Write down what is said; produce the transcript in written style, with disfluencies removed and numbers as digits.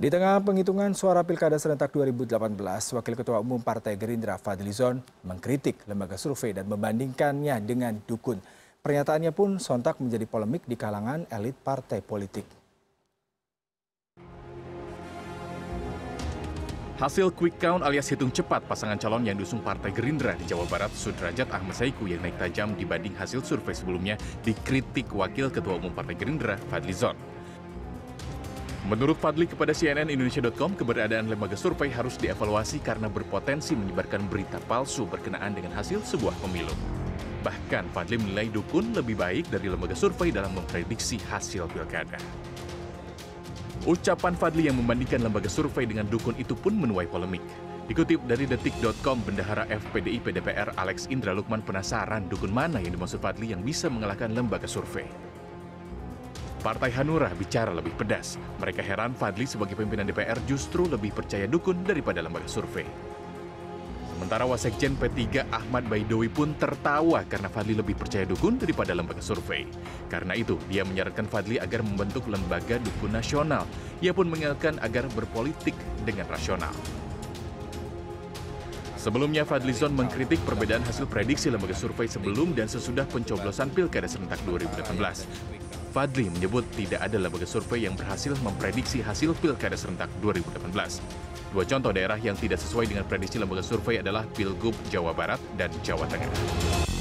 Di tengah penghitungan suara Pilkada serentak 2018, Wakil Ketua Umum Partai Gerindra Fadlizon mengkritik lembaga survei dan membandingkannya dengan dukun. Pernyataannya pun sontak menjadi polemik di kalangan elit partai politik. Hasil quick count alias hitung cepat pasangan calon yang diusung Partai Gerindra di Jawa Barat, Sudrajat Ahmad Saiku yang naik tajam dibanding hasil survei sebelumnya, dikritik Wakil Ketua Umum Partai Gerindra Fadlizon. Menurut Fadli kepada CNNIndonesia.com, keberadaan lembaga survei harus dievaluasi karena berpotensi menyebarkan berita palsu berkenaan dengan hasil sebuah pemilu. Bahkan Fadli menilai dukun lebih baik dari lembaga survei dalam memprediksi hasil pilkada. Ucapan Fadli yang membandingkan lembaga survei dengan dukun itu pun menuai polemik. Dikutip dari detik.com, Bendahara FPDIP DPR Alex Indra Lukman penasaran dukun mana yang dimaksud Fadli yang bisa mengalahkan lembaga survei. Partai Hanura bicara lebih pedas. Mereka heran Fadli sebagai pimpinan DPR justru lebih percaya dukun daripada lembaga survei. Sementara Wasekjen P3 Ahmad Baidowi pun tertawa karena Fadli lebih percaya dukun daripada lembaga survei. Karena itu, dia menyarankan Fadli agar membentuk lembaga dukun nasional. Ia pun mengingatkan agar berpolitik dengan rasional. Sebelumnya, Fadlizon mengkritik perbedaan hasil prediksi lembaga survei sebelum dan sesudah pencoblosan Pilkada serentak 2018. Fadli menyebut tidak ada lembaga survei yang berhasil memprediksi hasil Pilkada serentak 2018. Dua contoh daerah yang tidak sesuai dengan prediksi lembaga survei adalah Pilgub Jawa Barat dan Jawa Tengah.